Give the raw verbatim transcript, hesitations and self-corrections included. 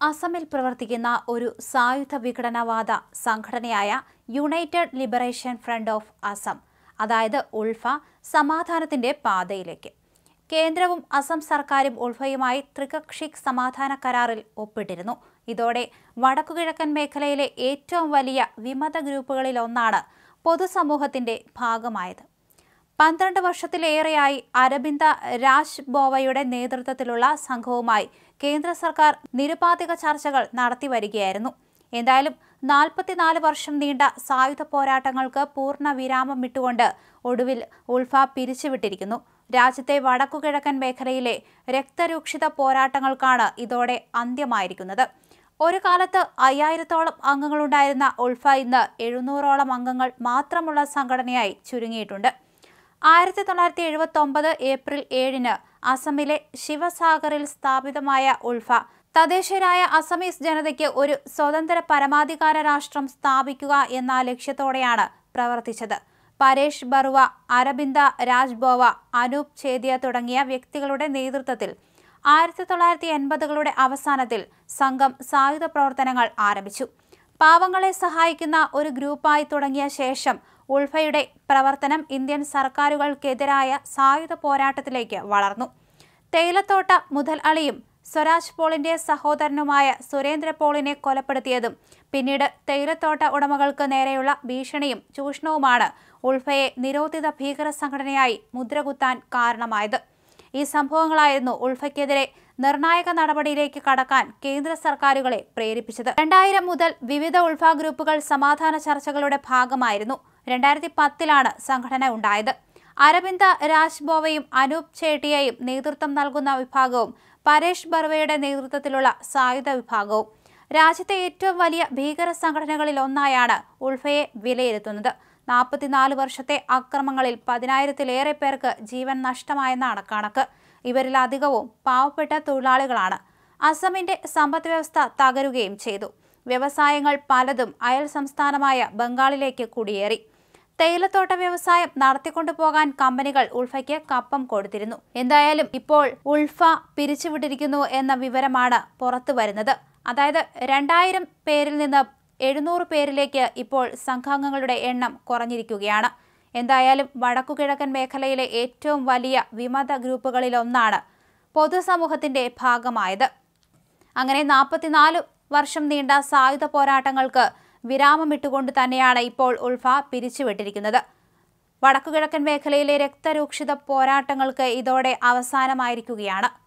അസമിൽ പ്രവർത്തിക്കുന്ന ഒരു സായുധ വിഘടനവാദ സംഘടനയായ United Liberation Front of Assam, അതായത് ഉൾഫ, സമാധാനത്തിന്റെ പാതയിലേക്ക്. കേന്ദ്രവും അസം സർക്കാരും ഉൾഫയുമായി ത്രികക്ഷി സമാധാന കരാറിൽ ഒപ്പിട്ടിരുന്നു. ഇതോടെ വടക്കുകിഴക്കൻ മേഖലയിലെ ഏറ്റവും വലിയ വിമത ഗ്രൂപ്പുകളിലൊന്നാണ് പൊതുസമൂഹത്തിന്റെ ഭാഗമായത്. പന്ത്രണ്ട് വർഷത്തിലേറെയായി അരബിന്ദ രാജ്ബോവയുടെ നേതൃത്വത്തിലുള്ള സംഘവുമായി കേന്ദ്ര സർക്കാർ നിരുപാധിക ചർച്ചകൾ നടത്തി വരികയായിരുന്നു. എന്തായാലും നാൽപ്പത്തിനാല് വർഷം നീണ്ട സായുധ പോരാട്ടങ്ങൾക്ക് പൂർണ്ണ വിരാമം വിട്ടുകൊണ്ട് ഒടുവിൽ ഉൾഫ പിരിച്ചുവിട്ടിരിക്കുന്നു. രാജ്യത്തെ വടക്കുകിഴക്കൻ മേഖലയിലെ രക്തരൂക്ഷിത പോരാട്ടങ്ങൾക്കാണ് ഇതോടെ അന്ത്യമായിരിക്കുന്നത്. ഒരു കാലത്ത് അയ്യായിരത്തോളം അംഗങ്ങളുണ്ടായിരുന്ന ഉൾഫ ഇന്ന് എഴുന്നൂറോളം അംഗങ്ങൾ മാത്രമുള്ള സംഘടനയായി ചുരുങ്ങിയിട്ടുണ്ട്. ആയിരത്തി തൊള്ളായിരത്തി എഴുപത്തി ഒമ്പത് ഏപ്രിൽ ഏഴിന് അസമിലെ ശിവസാഗറിൽ സ്ഥാപിതമായ ഉൾഫ തദ്ദേശീയരായ അസമീസ് ജനതയ്ക്ക് ഒരു സ്വതന്ത്ര പരമാധികാര രാഷ്ട്രം സ്ഥാപിക്കുക എന്ന ലക്ഷ്യത്തോടെയാണ് പ്രവർത്തിച്ചത്. പരേഷ് ബറുവ, അരബിന്ദ രാജ്ബോവ, അനൂപ് ഛേദിയ തുടങ്ങിയ വ്യക്തികളുടെ നേതൃത്വത്തിൽ ആയിരത്തി തൊള്ളായിരത്തി എൺപതുകളുടെ അവസാനത്തിൽ സംഘം സായുധ പ്രവർത്തനങ്ങൾ ആരംഭിച്ചു. പാവങ്ങളെ സഹായിക്കുന്ന ഒരു ഗ്രൂപ്പായി തുടങ്ങിയ ശേഷം ഉൾഫയുടെ പ്രവർത്തനം ഇന്ത്യൻ സർക്കാരുകൾക്കെതിരായ സായുധ പോരാട്ടത്തിലേക്ക് വളർന്നു. തേയിലത്തോട്ട മുതലാളിയും സ്വരാജ് പോളിന്റെ സഹോദരനുമായ സുരേന്ദ്ര പോളിനെ കൊലപ്പെടുത്തിയതും പിന്നീട് തേയിലത്തോട്ട ഉടമകൾക്ക് നേരെയുള്ള ഭീഷണിയും ചൂഷണവുമാണ് ഉൾഫയെ നിരോധിത ഭീകര സംഘടനയായി മുദ്രകുത്താൻ കാരണമായത്. ഈ സംഭവങ്ങളായിരുന്നു ഉൾഫയ്ക്കെതിരെ നിർണായക നടപടിയിലേക്ക് കടക്കാൻ കേന്ദ്ര സർക്കാരുകളെ പ്രേരിപ്പിച്ചത്. രണ്ടായിരം മുതൽ വിവിധ ഉൾഫ ഗ്രൂപ്പുകൾ സമാധാന ചർച്ചകളുടെ ഭാഗമായിരുന്നു. രണ്ടായിരത്തി പത്തിലാണ് സംഘടന ഉണ്ടായത്. അരബിന്ദ രാജ്ബോവയും അനൂപ് ഛേഡിയയും നേതൃത്വം നൽകുന്ന വിഭാഗവും പരേഷ് ബറുവയുടെ നേതൃത്വത്തിലുള്ള സായുധ വിഭാഗവും രാജ്യത്തെ ഏറ്റവും വലിയ ഭീകര സംഘടനകളിൽ ഒന്നായാണ് ഉൾഫയെ വിലയിരുത്തുന്നത്. നാൽപ്പത്തിനാല് വർഷത്തെ അക്രമങ്ങളിൽ പതിനായിരത്തിലേറെ പേർക്ക് ജീവൻ നഷ്ടമായെന്നാണ് കണക്ക്. ഇവരിൽ അധികവും പാവപ്പെട്ട തൊഴിലാളികളാണ്. അസമിന്റെ സമ്പദ് വ്യവസ്ഥ തകരുകയും ചെയ്തു. വ്യവസായങ്ങൾ പലതും അയൽ സംസ്ഥാനമായ ബംഗാളിലേക്ക് കുടിയേറി. തേയിലത്തോട്ട വ്യവസായം നടത്തിക്കൊണ്ടുപോകാൻ കമ്പനികൾ ഉൾഫയ്ക്ക് കപ്പം കൊടുത്തിരുന്നു. എന്തായാലും ഇപ്പോൾ ഉൾഫ പിരിച്ചുവിട്ടിരിക്കുന്നു എന്ന വിവരമാണ് പുറത്തു വരുന്നത്. അതായത് രണ്ടായിരം പേരിൽ നിന്ന് എഴുന്നൂറ് പേരിലേക്ക് ഇപ്പോൾ സംഘാംഗങ്ങളുടെ എണ്ണം കുറഞ്ഞിരിക്കുകയാണ്. എന്തായാലും വടക്കുകിഴക്കൻ മേഖലയിലെ ഏറ്റവും വലിയ വിമത ഗ്രൂപ്പുകളിലൊന്നാണ് പൊതുസമൂഹത്തിന്റെ ഭാഗമായത്. അങ്ങനെ നാൽപ്പത്തിനാല് വർഷം നീണ്ട സായുധ പോരാട്ടങ്ങൾക്ക് വിരാമമിട്ടുകൊണ്ട് തന്നെയാണ് ഇപ്പോൾ ഉൾഫ പിരിച്ചുവിട്ടിരിക്കുന്നത്. വടക്കുകിഴക്കൻ മേഖലയിലെ രക്തരൂക്ഷിത പോരാട്ടങ്ങൾക്ക് ഇതോടെ അവസാനമായിരിക്കുകയാണ്.